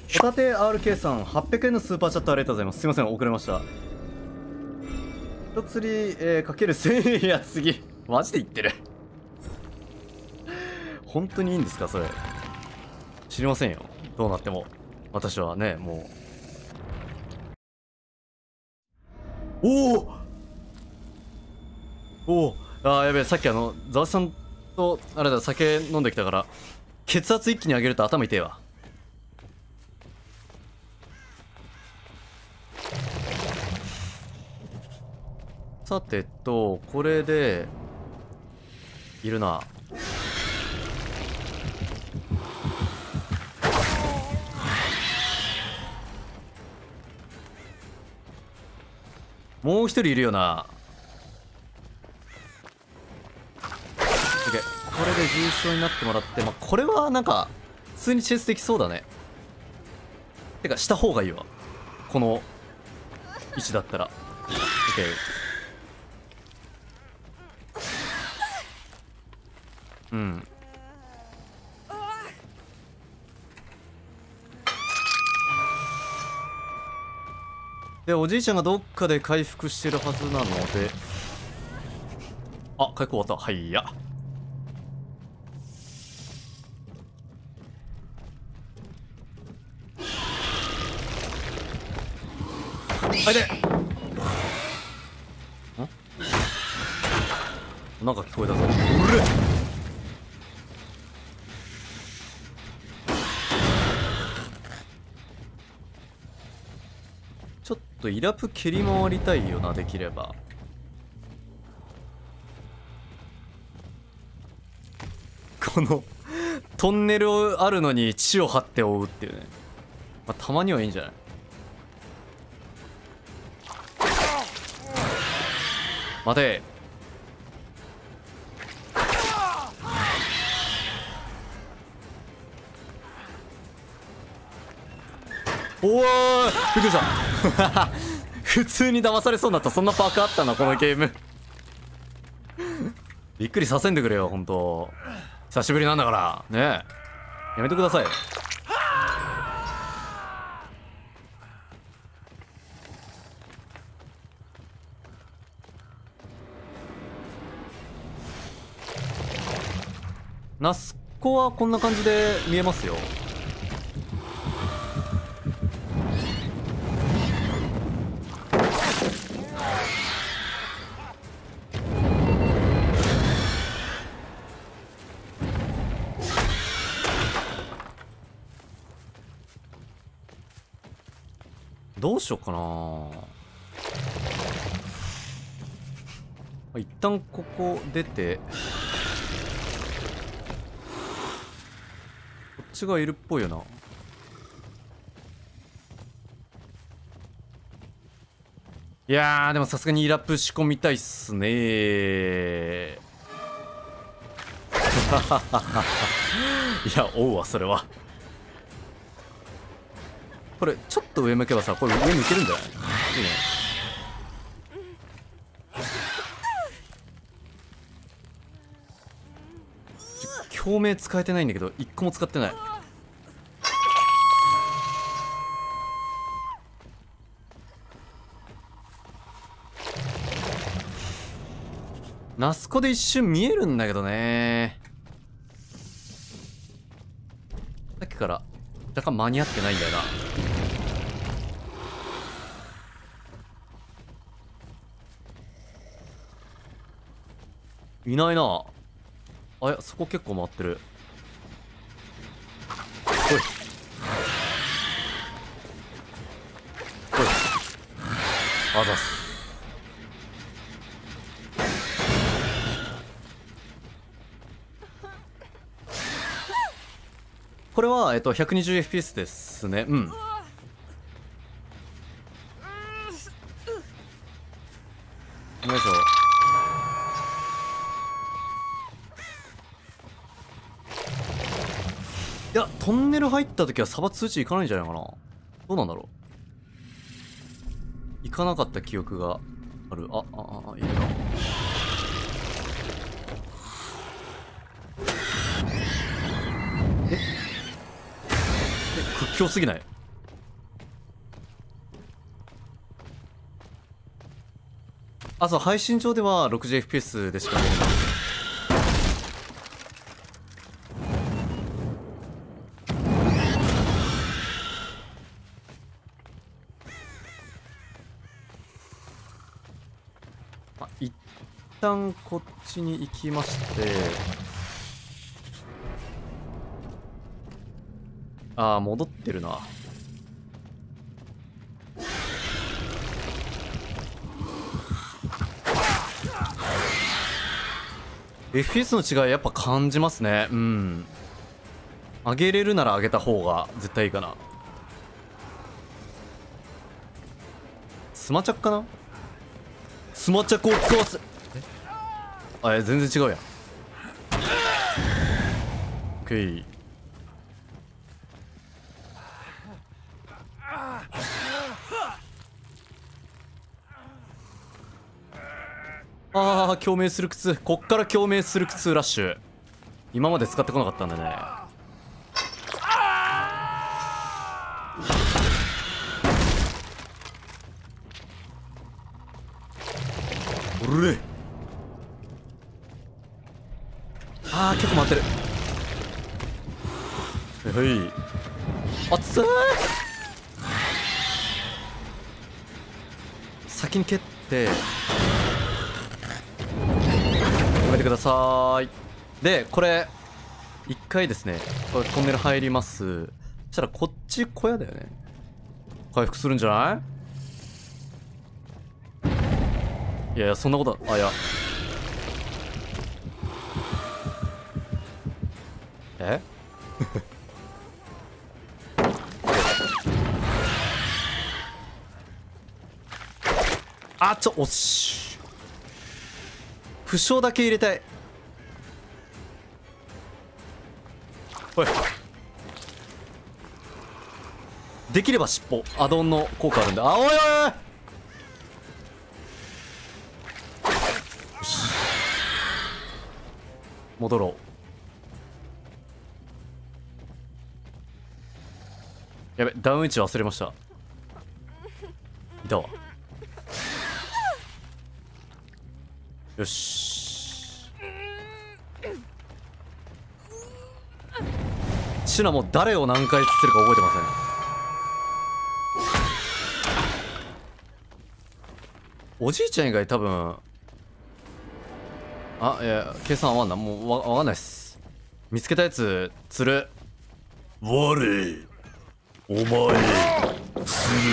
ホタテ RK さん800円のスーパーチャットありがとうございます。すいません、遅れました。一釣り、かける1000円や次。マジで言ってる。本当にいいんですかそれ。知りませんよ。どうなっても。私はね、もう。おおおお、あーやべえ、さっきザワさんとあれだ、酒飲んできたから血圧一気に上げると頭痛えわ。さてと、これでいるな。もう一人いるよな。オッケー、これで重傷になってもらって、まあ、これはなんか普通にチェイスできそうだね。てかした方がいいわ、この位置だったら。オッケー。うん。でおじいちゃんがどっかで回復してるはずなので、あ、回復終わった。はいや。あいで。なんか聞こえたぞ。うれ。ちょっとイラプ蹴り回りたいよな、できれば。このトンネルあるのに地を張って追うっていうね。まあ、たまにはいいんじゃない。待て。おー、びっくりした普通に騙されそうになった。そんなパークあったなこのゲームびっくりさせんでくれよ、ほんと。久しぶりなんだからねえ、やめてください。ナスコはこんな感じで見えますよ。どうしようかな。一旦ここ出て、こっちがいるっぽいよな。いやーでもさすがにイラップ仕込みたいっすねー。いや追うわそれは。これちょっと上向けばさ、これ上向けるんじゃない？いいね。共鳴使えてないんだけど一個も使ってない。ナスコで一瞬見えるんだけどね。さっきから若干間に合ってないんだよな。いないな。あ、いやそこ結構回ってる。おいおい、あざす。これは120fps ですね。うん。よいしょ。いやトンネル入った時はサバ通知いかないんじゃないかな。どうなんだろう。いかなかった記憶がある。いるな。屈強すぎない？ あ、そう、配信上では 60fps でしか見れない。一旦こっちに行きまして、ああ、戻ってるな。FPS の違いやっぱ感じますね。うん。上げれるなら上げた方が絶対いいかな。スマチャッかな。スマチャックを使わせ、あ、全然違うやん。オッケー。ああ、共鳴する靴。こっから共鳴する靴ラッシュ。今まで使ってこなかったんだね。おれ。ああ、結構回ってる。はい。熱い。先に蹴ってやめてください。でこれ一回ですね、これトンネル入ります。そしたらこっち小屋だよね。回復するんじゃない？いやいや、そんなこと、あ、いやえあ、惜しい。負傷だけ入れたい。おい、できれば尻尾アドオンの効果あるんで。あ、おいおいおい、よし、戻ろう。やべ、ダウン位置忘れました。いたわ。よし、シュナも誰を何回つってるか覚えてません。おじいちゃん以外多分、あ、いや、計算合わんな。もうわかんないっす。見つけたやつ釣る。我お前釣る。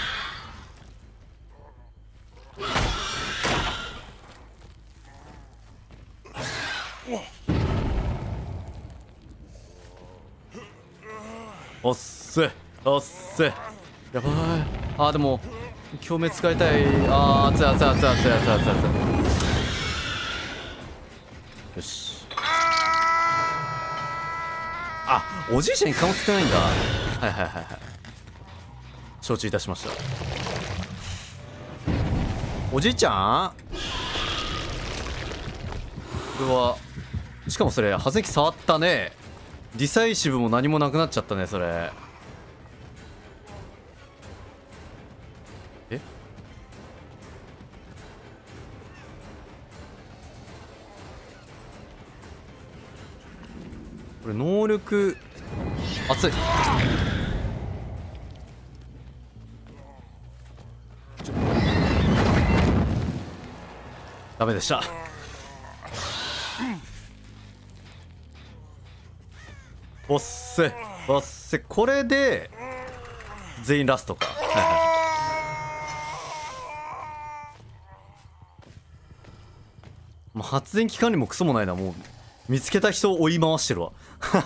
おっせおっせ、やばい。あ、でも共鳴使いたい。あー、熱い熱い熱い熱い熱い熱い熱い。よし。あ、おじいちゃんに顔つってないんだ。はいはいはいはい、承知いたしました。おじいちゃん、これはしかもそれハゼキ触ったね。ディサイシブも何もなくなっちゃったね、それ。え、これ能力熱い。ダメでした。おっせおっせ、これで全員ラストか。はいはい、もう発電機関にもクソもないな。もう見つけた人を追い回してるわ。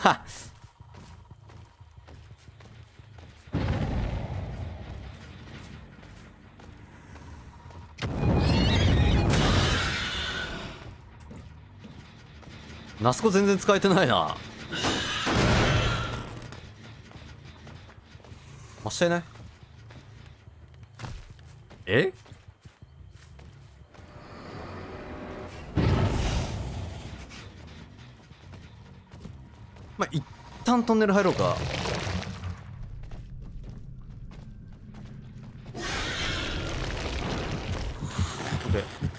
ナスコ全然使えてないな。真下いない？え？まあ、一旦トンネル入ろうか。で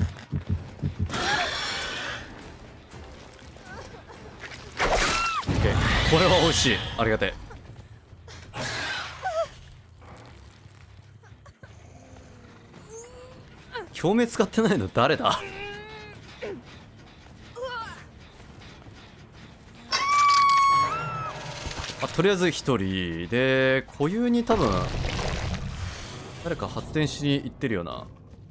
これは美味しい。ありがてえ。表面使ってないの誰だ？とりあえず1人で固有に多分誰か発電しに行ってるよな。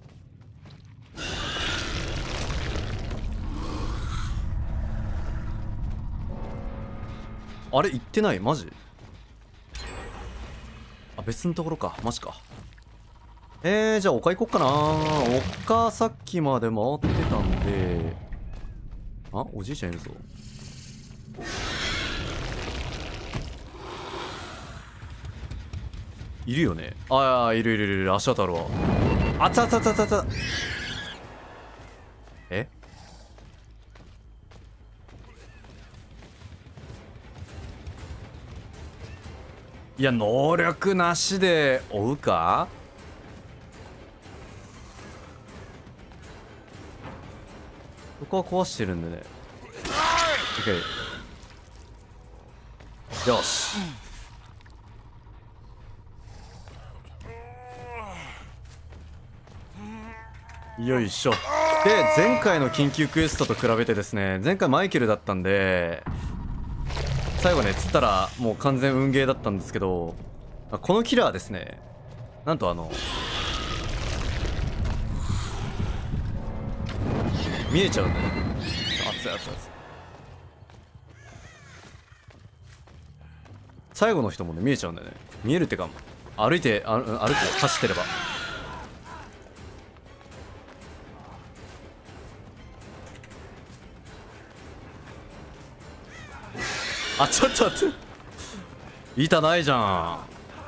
あれ行ってない？マジ？あ、別のところか。マジか。じゃあ丘行こっかな。丘さっきまで回ってたんで。あ、おじいちゃんいるぞ。いるよね。ああ、いるいるいる。足当たるわ。あつあつあつあつあつ。え？いや、能力なしで追うか？ここは壊してるんでね。OK。よし。よいしょ。で、前回の緊急クエストと比べてですね、前回マイケルだったんで、最後ね、釣ったらもう完全運ゲーだったんですけど、このキラーですね、なんと見えちゃうんだよね。熱い熱い熱い。最後の人もね、見えちゃうんだよね。見えるってか、歩いて、歩く、走ってれば。あ、ちょっと待って。板ないじゃん。あ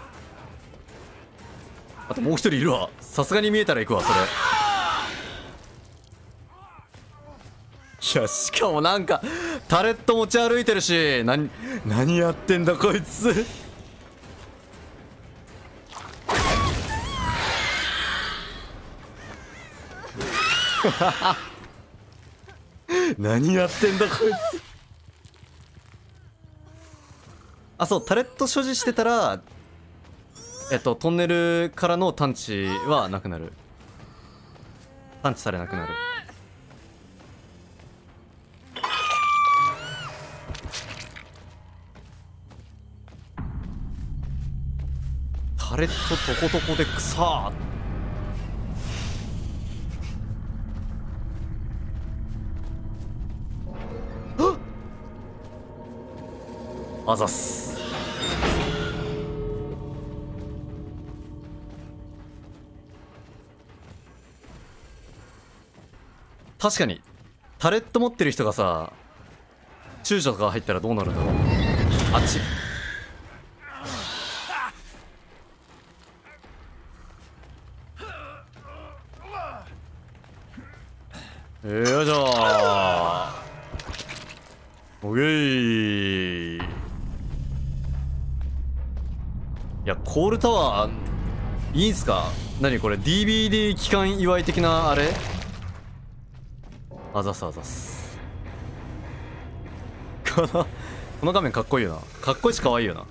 ともう一人いるわ。さすがに見えたら行くわ、それ。いや、しかもなんか、タレット持ち歩いてるし、何やってんだ、こいつ。何やってんだ、こいつ。あ、そう、タレット所持してたら、トンネルからの探知はなくなる。探知されなくなる。タレットトコトコで草ー。あざっす。確かにタレット持ってる人がさ、中所とか入ったらどうなるんだろう。あっち。よいしょー。オッケー。いや、コールタワーいいんすか？何これ DVD 期間祝い的なあれ？あざすあざす。この画面かっこいいよな。かっこいいしかわいいよな。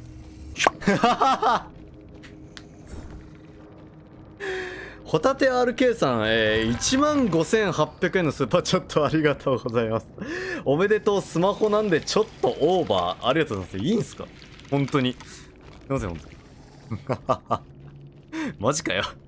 ホタテ RK さん、15,800円のスーパーチャットありがとうございます。おめでとう。スマホなんでちょっとオーバー。ありがとうございます。いいんすか？本当に。すいません、本当に。マジかよ。